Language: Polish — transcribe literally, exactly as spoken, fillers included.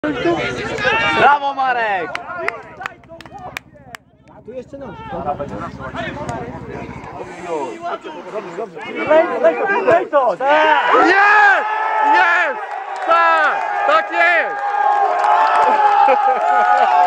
Brawo, Marek! Tu jeszcze noc. Lej to! Jest! Jest! Tak! Tak jest!